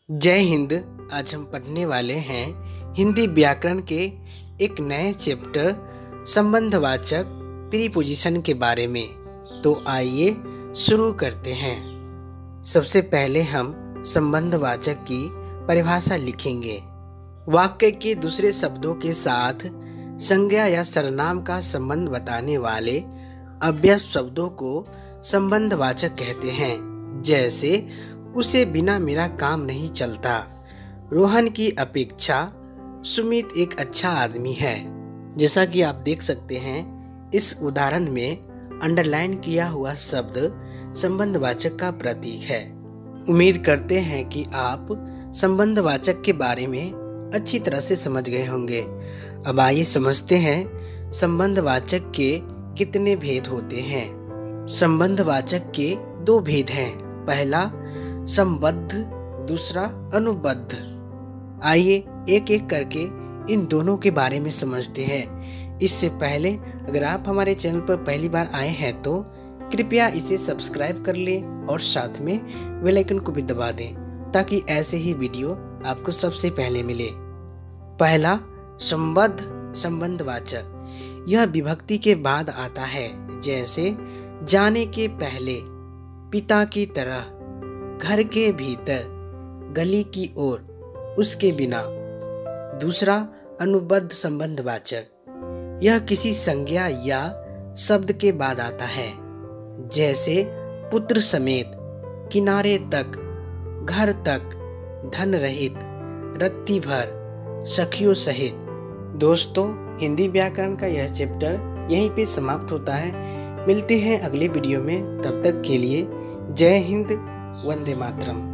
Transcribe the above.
जय हिंद। आज हम पढ़ने वाले हैं हिंदी व्याकरण के एक नए चैप्टर संबंधवाचक प्रीपोजिशन के बारे में। तो आइए शुरू करते हैं। सबसे पहले हम संबंधवाचक की परिभाषा लिखेंगे। वाक्य के दूसरे शब्दों के साथ संज्ञा या सर्वनाम का संबंध बताने वाले अव्यय शब्दों को संबंधवाचक कहते हैं। जैसे उसे बिना मेरा काम नहीं चलता। रोहन की अपेक्षा सुमित एक अच्छा आदमी है। जैसा कि आप देख सकते हैं, इस उदाहरण में अंडरलाइन किया हुआ शब्द संबंधवाचक का प्रतीक है। उम्मीद करते हैं कि आप संबंधवाचक के बारे में अच्छी तरह से समझ गए होंगे। अब आइए समझते हैं संबंधवाचक के कितने भेद होते हैं। संबंधवाचक के दो भेद हैं। पहला संबद्ध, दूसरा अनुबद्ध। आइए एक एक करके इन दोनों के बारे में समझते हैं। इससे पहले अगर आप हमारे चैनल पर पहली बार आए हैं तो कृपया इसे सब्सक्राइब कर लें और साथ में बेल आइकन को भी दबा दें ताकि ऐसे ही वीडियो आपको सबसे पहले मिले। पहला संबद्ध संबंधवाचक। यह विभक्ति के बाद आता है। जैसे जाने के पहले, पिता की तरह, घर के भीतर, गली की ओर, उसके बिना। दूसरा अनुबद्ध संबंधवाचक। यह किसी संज्ञा या शब्द के बाद आता है। जैसे पुत्र समेत, किनारे तक, घर तक, धन रहित, रत्ती भर, सखियों सहित। दोस्तों, हिंदी व्याकरण का यह चैप्टर यहीं पे समाप्त होता है। मिलते हैं अगले वीडियो में। तब तक के लिए जय हिंद, वंदे मातरम।